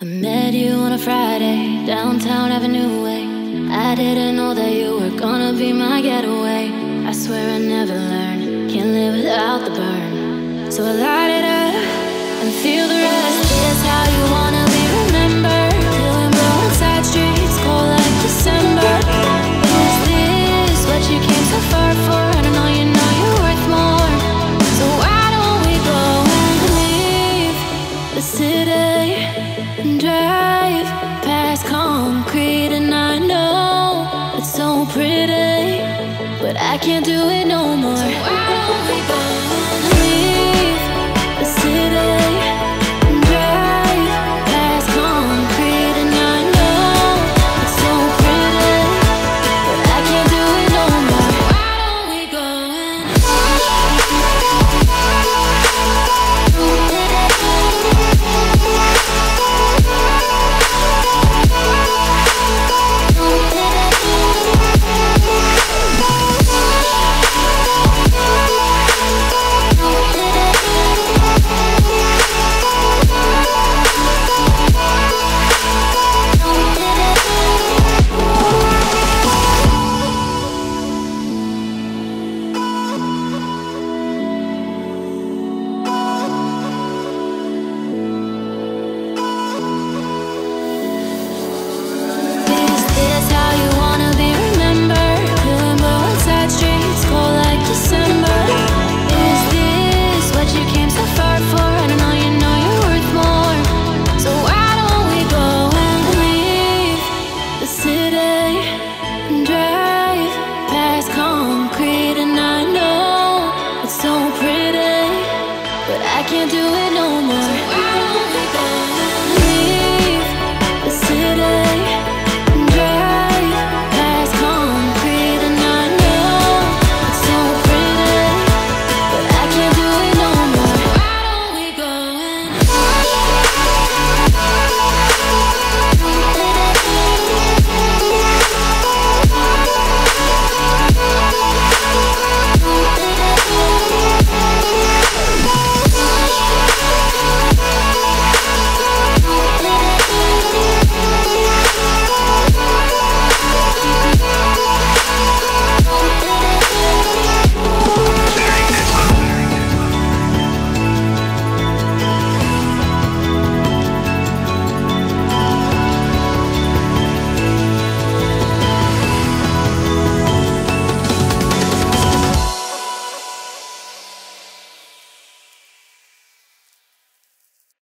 I met you on a Friday, downtown Avenue Way. I didn't know that you were gonna be my getaway. I swear I never learned, can't live without the burn. So I light it up and feel the rest. This how you wanna be remembered, till we blow on side streets, cold like December. Is this what you came so far for? And I know you're worth more. So why don't we go and leave the city and drive past concrete? And I know it's so pretty, but I can't do it no more. So